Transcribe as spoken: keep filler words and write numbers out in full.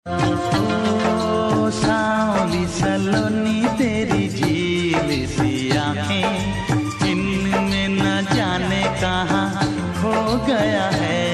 ओ सांवली सलोनी तेरी झील सी आंखें, इनमें न जाने कहाँ खो गया है